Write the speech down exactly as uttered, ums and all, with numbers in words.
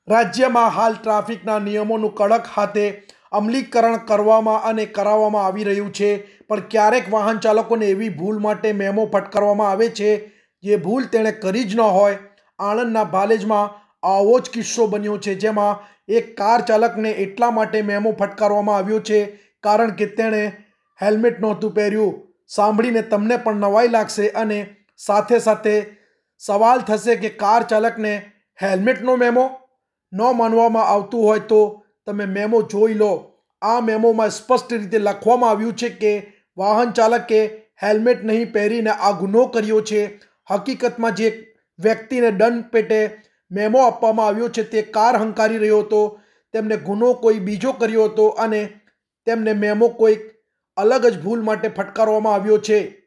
રાજ્યમાં હાલ ટ્રાફિકના નિયમોનું કડક હાથે અમલીકરણ કરવામાં અને કરાવવામાં આવી રહ્યું છે, પણ ક્યારેક વાહન ચાલકોને એવી ભૂલ માટે મેમો ફટકારવામાં આવે છે જે ભૂલ તેણે કરી જ ન હોય। આણંદના ભાલેજમાં આવો જ કિસ્સો બન્યો છે, જેમાં એક કાર ચાલકને એટલા માટે મેમો ફટકારવામાં આવ્યો છે કારણ કે તેણે હેલ્મેટ નહોતું પહેર્યું। સાંભળીને તમને પણ નવાઈ લાગશે અને સાથે સાથે સવાલ થશે કે કાર ચાલકને હેલ્મેટનો મેમો ન માનવામાં આવતું હોય તો તમે મેમો જોઈ લો। આ મેમોમાં સ્પષ્ટ રીતે લખવામાં આવ્યું છે કે વાહન ચાલકે હેલ્મેટ નહીં પહેરીને આ ગુનો કર્યો છે। હકીકતમાં જે વ્યક્તિને દંડ પેટે મેમો આપવામાં આવ્યો છે તે કાર હંકારી રહ્યો હતો, તેમને ગુનો કોઈ બીજો કર્યો હતો અને તેમને મેમો કોઈક અલગ જ ભૂલ માટે ફટકારવામાં આવ્યો છે।